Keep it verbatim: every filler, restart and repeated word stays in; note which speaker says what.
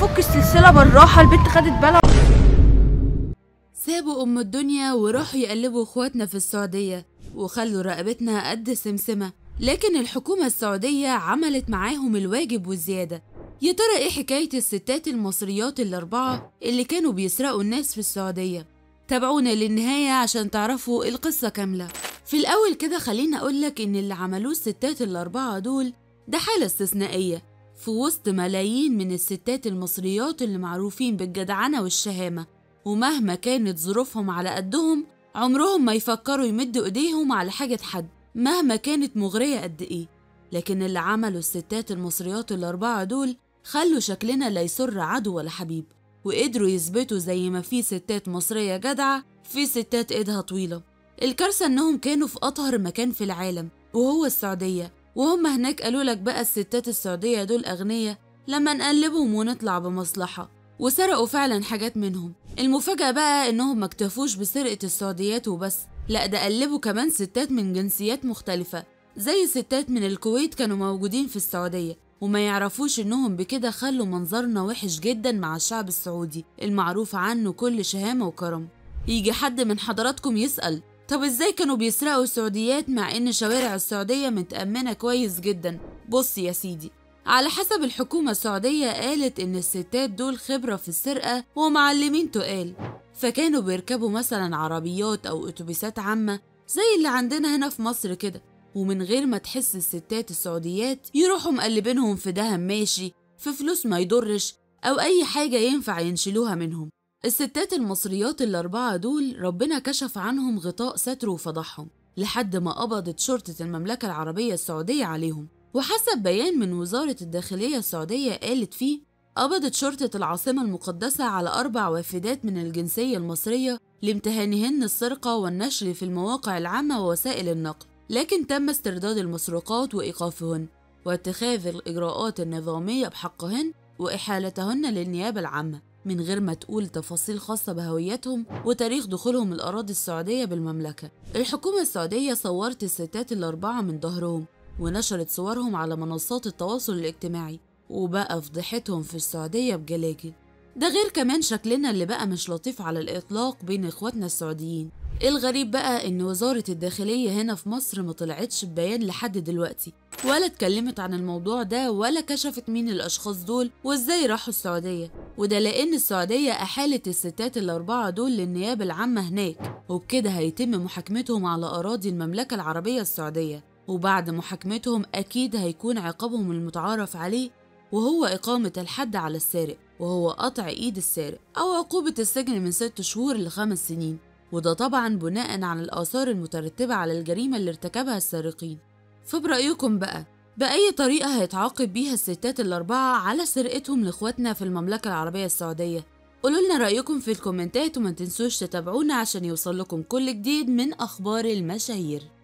Speaker 1: فك السلسلة بالراحة، البنت خدت بالها.
Speaker 2: سابوا ام الدنيا وراحوا يقلبوا اخواتنا في السعودية وخلوا رقبتنا قد سمسمة، لكن الحكومة السعودية عملت معاهم الواجب والزيادة. يا ترى ايه حكاية الستات المصريات الأربعة اللي كانوا بيسرقوا الناس في السعودية؟ تابعونا للنهاية عشان تعرفوا القصة كاملة. في الأول كده خلينا أقولك إن اللي عملوه الستات الأربعة دول ده حالة استثنائية في وسط ملايين من الستات المصريات اللي معروفين بالجدعنة والشهامة، ومهما كانت ظروفهم على قدهم عمرهم ما يفكروا يمدوا إيديهم على حاجة حد مهما كانت مغرية قد إيه. لكن اللي عملوا الستات المصريات الأربعة دول خلوا شكلنا لا يسر عدو ولا حبيب، وقدروا يثبتوا زي ما في ستات مصرية جدعة في ستات إيدها طويلة. الكارثة إنهم كانوا في أطهر مكان في العالم وهو السعودية، وهم هناك قالوا لك بقى الستات السعودية دول أغنياء لما نقلبهم ونطلع بمصلحة، وسرقوا فعلا حاجات منهم. المفاجأة بقى إنهم ما اكتفوش بسرقة السعوديات وبس، لأ ده قلبوا كمان ستات من جنسيات مختلفة، زي ستات من الكويت كانوا موجودين في السعودية، وما يعرفوش إنهم بكده خلوا منظرنا وحش جدا مع الشعب السعودي المعروف عنه كل شهامة وكرم. يجي حد من حضراتكم يسأل طب ازاي كانوا بيسرقوا السعوديات مع ان شوارع السعودية متأمنة كويس جدا؟ بص يا سيدي، على حسب الحكومة السعودية قالت ان الستات دول خبرة في السرقة ومعلمين تقال، فكانوا بيركبوا مثلا عربيات او اتوبيسات عامة زي اللي عندنا هنا في مصر كده، ومن غير ما تحس الستات السعوديات يروحوا مقلبينهم في دهب ماشي، في فلوس ما يضرش، او اي حاجة ينفع ينشلوها منهم. الستات المصريات الأربعة دول ربنا كشف عنهم غطاء ستر وفضحهم لحد ما قبضت شرطة المملكة العربية السعودية عليهم. وحسب بيان من وزارة الداخلية السعودية قالت فيه قبضت شرطة العاصمة المقدسة على أربع وافدات من الجنسية المصرية لامتهانهن السرقة والنشر في المواقع العامة ووسائل النقل، لكن تم استرداد المسروقات وإيقافهن واتخاذ الإجراءات النظامية بحقهن وإحالتهن للنيابة العامة من غير ما تقول تفاصيل خاصة بهويتهم وتاريخ دخولهم الأراضي السعودية بالمملكة. الحكومة السعودية صورت الستات الأربعة من ظهرهم ونشرت صورهم على منصات التواصل الاجتماعي، وبقى فضيحتهم في السعودية بجلاجل. ده غير كمان شكلنا اللي بقى مش لطيف على الإطلاق بين إخواتنا السعوديين. الغريب بقى إن وزارة الداخلية هنا في مصر ما طلعتش ببيان لحد دلوقتي، ولا اتكلمت عن الموضوع ده، ولا كشفت مين الأشخاص دول وإزاي راحوا السعودية. وده لأن السعودية أحالت الستات الأربعة دول للنيابة العامة هناك، وبكده هيتم محاكمتهم على أراضي المملكة العربية السعودية. وبعد محاكمتهم أكيد هيكون عقابهم المتعارف عليه، وهو إقامة الحد على السارق، وهو قطع إيد السارق، أو عقوبة السجن من ست شهور لخمس سنين، وده طبعا بناء على الآثار المترتبة على الجريمة اللي ارتكبها السارقين. فبرأيكم بقى بأي طريقة هيتعاقب بيها الستات الأربعة على سرقتهم لإخواتنا في المملكة العربية السعودية؟ قولوا لنا رأيكم في الكومنتات، وما تنسوش تتابعونا عشان يوصل لكم كل جديد من أخبار المشاهير.